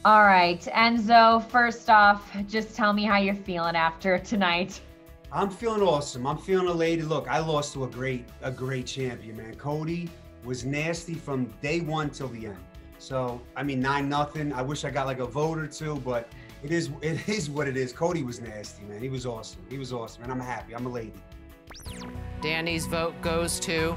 All right, Enzo, first off, just tell me how you're feeling after tonight. I'm feeling awesome. I'm feeling elated. Look, I lost to a great champion, man. Cody was nasty from day one till the end. So, I mean, 9-0. I wish I got like a vote or two, but it is what it is. Cody was nasty, man. He was awesome. He was awesome, and I'm happy. I'm elated. Danny's vote goes to...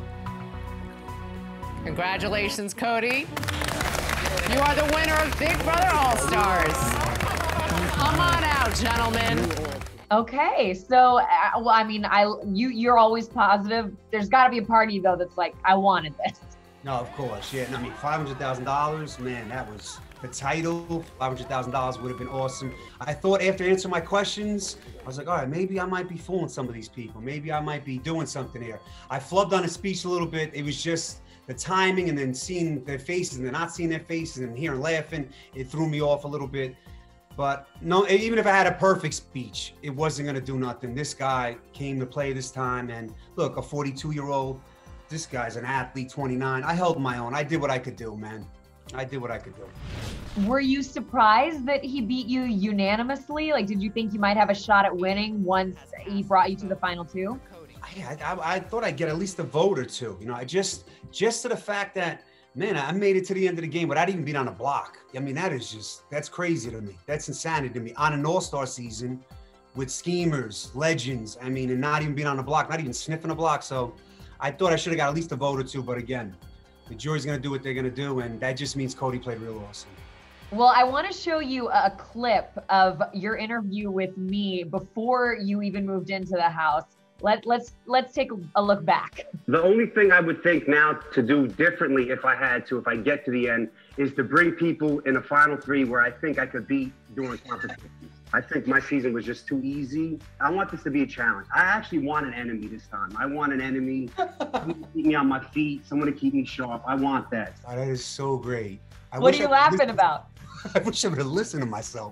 Congratulations, Cody. You are the winner of Big Brother All-Stars. Come on out, gentlemen. Okay, so well, I mean, you're always positive. There's got to be a party though that's like, I wanted this. No, of course, yeah. I mean, $500,000, man. That was the title. $500,000 would have been awesome. I thought after answering my questions, I was like, all right, maybe I might be fooling some of these people. Maybe I might be doing something here. I flubbed on a speech a little bit. It was just the timing, and then seeing their faces and then not seeing their faces and hearing laughing, it threw me off a little bit. But no, even if I had a perfect speech, it wasn't going to do nothing. This guy came to play this time, and look, a 42-year-old, this guy's an athlete, 29. I held my own. I did what I could do, man. I did what I could do. Were you surprised that he beat you unanimously? Like, did you think you might have a shot at winning once he brought you to the final two? I thought I'd get at least a vote or two. You know, just to the fact that, man, I made it to the end of the game without even being on a block. I mean, that's crazy to me. That's insanity to me. On an all-star season with schemers, legends, I mean, and not even being on a block, not even sniffing a block. So I thought I should have got at least a vote or two. But again, the jury's going to do what they're going to do. And that just means Cody played real awesome. Well, I want to show you a clip of your interview with me before you even moved into the house. Let's take a look back. The only thing I would think now to do differently if I get to the end, is to bring people in the final three where I think I could beat during competition. I think my season was just too easy. I want this to be a challenge. I actually want an enemy this time. I want an enemy to keep me on my feet, someone to keep me sharp. I want that. Oh, that is so great. What are you laughing about? I wish I would have listened to myself.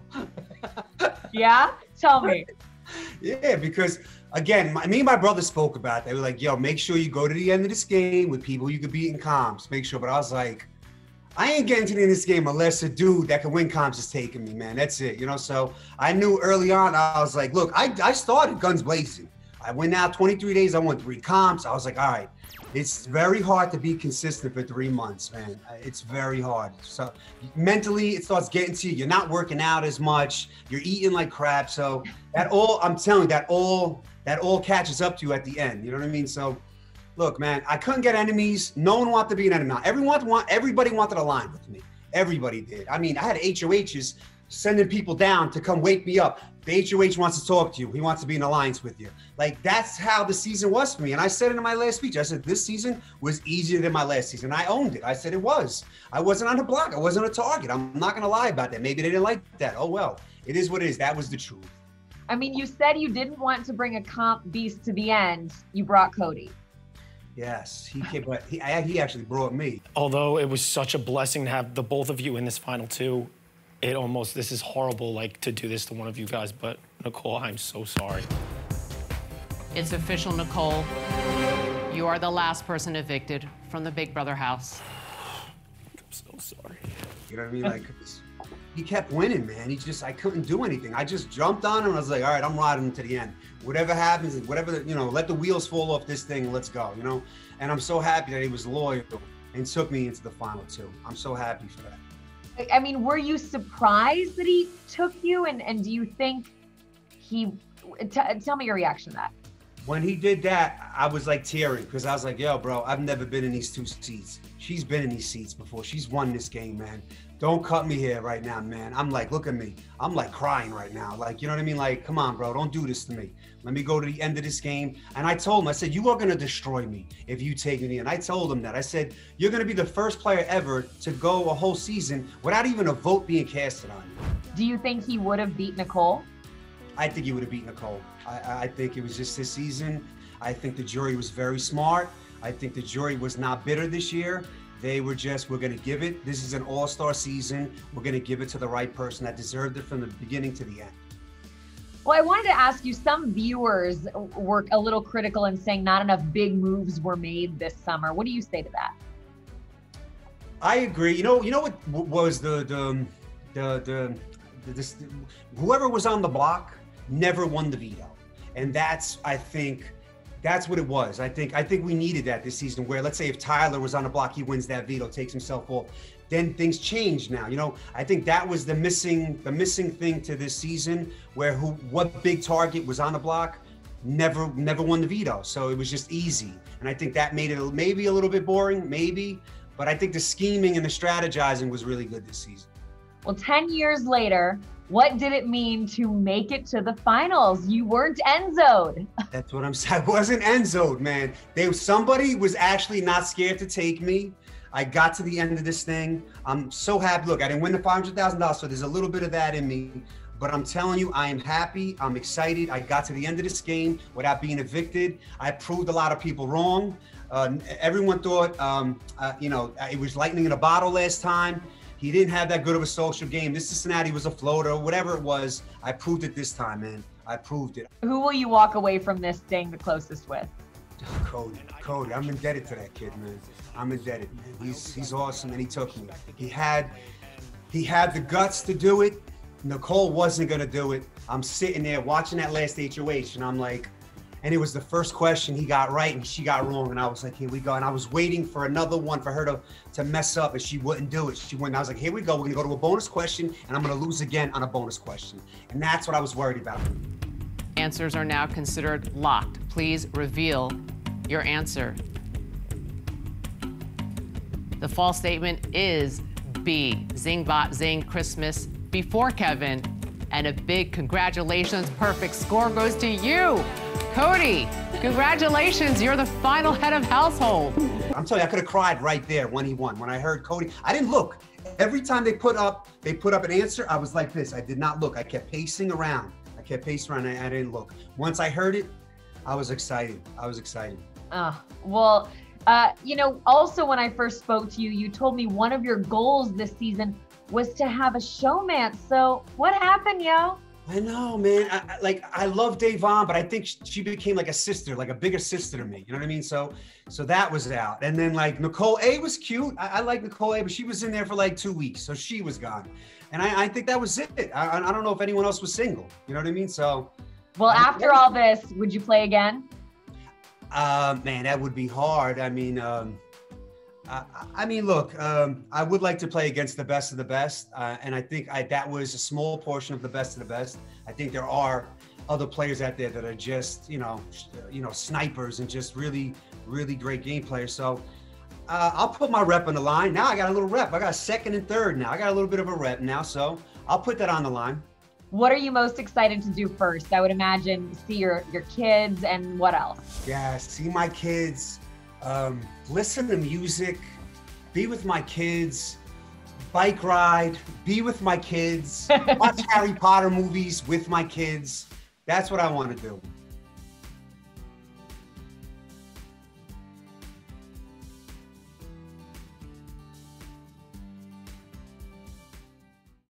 Yeah? Tell me. Yeah, because again, me and my brother spoke about it. They were like, yo, make sure you go to the end of this game with people you could beat in comps. Make sure. But I was like, I ain't getting to the end of this game unless a dude that can win comps is taking me, man. That's it, you know? So I knew early on, I was like, look, I started guns blazing. I went out 23 days. I won 3 comps. I was like, all right, it's very hard to be consistent for 3 months, man. It's very hard. So mentally, it starts getting to you. You're not working out as much. You're eating like crap. So that all, I'm telling you, that all catches up to you at the end. You know what I mean? So look, man, I couldn't get enemies. No one wanted to be an enemy. Everybody wanted to line with me. Everybody did. I mean, I had HOHs sending people down to come wake me up. The HOH wants to talk to you. He wants to be in alliance with you. Like, that's how the season was for me. And I said it in my last speech. I said, this season was easier than my last season. I owned it. I said it was. I wasn't on the block. I wasn't a target. I'm not going to lie about that. Maybe they didn't like that. Oh, well, it is what it is. That was the truth. I mean, you said you didn't want to bring a comp beast to the end. You brought Cody. Yes, he came, but he actually brought me. Although it was such a blessing to have the both of you in this final two, this is horrible, like, to do this to one of you guys, but Nicole, I'm so sorry. It's official, Nicole. You are the last person evicted from the Big Brother house. I'm so sorry. You know what I mean? Like, he kept winning, man. I couldn't do anything. I just jumped on him and I was like, all right, I'm riding him to the end. Whatever happens, whatever, you know, let the wheels fall off this thing, let's go, you know? And I'm so happy that he was loyal and took me into the final two. I'm so happy for that. I mean, were you surprised that he took you? And do you think tell me your reaction to that. When he did that, I was like tearing because I was like, yo, bro, I've never been in these 2 seats. She's been in these seats before. She's won this game, man. Don't cut me here right now, man. I'm like, look at me. I'm like crying right now. Like, you know what I mean? Like, come on, bro, don't do this to me. Let me go to the end of this game. And I told him, I said, you are going to destroy me if you take me in. I told him that. I said, you're going to be the first player ever to go a whole season without even a vote being casted on you. Do you think he would have beat Nicole? I think he would have beat Nicole. I think it was just this season. I think the jury was very smart. I think the jury was not bitter this year. They were just, we're going to give it. This is an all-star season. We're going to give it to the right person that deserved it from the beginning to the end. Well, I wanted to ask you, some viewers were a little critical in saying not enough big moves were made this summer. What do you say to that? I agree. You know what was the whoever was on the block never won the veto. And I think that's what it was. I think we needed that this season, where let's say if Tyler was on the block, he wins that veto, takes himself off. Then things change now. You know, I think that was the missing thing to this season, where what big target was on the block never won the veto. So it was just easy. And I think that made it maybe a little bit boring, maybe, but I think the scheming and the strategizing was really good this season. Well, 10 years later, what did it mean to make it to the finals? You weren't Enzo'd. That's what I'm saying. I wasn't Enzo'd, man. Somebody was actually not scared to take me. I got to the end of this thing. I'm so happy. Look, I didn't win the $500,000, so there's a little bit of that in me. But I'm telling you, I am happy. I'm excited. I got to the end of this game without being evicted. I proved a lot of people wrong. Everyone thought, it was lightning in a bottle last time. He didn't have that good of a social game. This Cincinnati was a floater, whatever it was. I proved it this time, man. I proved it. Who will you walk away from this staying the closest with? Cody, I'm indebted to that kid, man. I'm indebted, man. He's awesome, and he took me. He had the guts to do it. Nicole wasn't gonna do it. I'm sitting there watching that last HOH, and I'm like, and it was the first question he got right and she got wrong, and I was like, here we go. And I was waiting for another one for her to mess up, and she wouldn't do it. She wouldn't. I was like, here we go. We're gonna go to a bonus question, and I'm gonna lose again on a bonus question. And that's what I was worried about. Answers are now considered locked. Please reveal your answer. The false statement is B, Zing Bot Zing Christmas before Kevin. And a big congratulations, perfect score goes to you. Cody, congratulations, you're the final head of household. I'm telling you, I could have cried right there when he won. When I heard Cody, I didn't look. Every time they put up an answer, I was like this. I did not look. I kept pacing around. I didn't look. Once I heard it, I was excited. Also when I first spoke to you, you told me one of your goals this season was to have a showman. So what happened, yo? I know, man. I love Davon, but I think she became like a sister, like a bigger sister to me. You know what I mean? So that was out. And then like Nicole A was cute. I like Nicole A, but she was in there for like 2 weeks, so she was gone. And I think that was it. I don't know if anyone else was single. You know what I mean? So. Well, after all this, would you play again? Man, that would be hard. Look, I would like to play against the best of the best, and I think that was a small portion of the best of the best. I think there are other players out there that are just, snipers and just really, really great game players. So I'll put my rep on the line. Now I got a little rep. I got second and third now. I got a little bit of a rep now, so I'll put that on the line. What are you most excited to do first? I would imagine see your kids, and what else? Yeah, see my kids. Listen to music, be with my kids, bike ride, be with my kids, watch Harry Potter movies with my kids. That's what I want to do.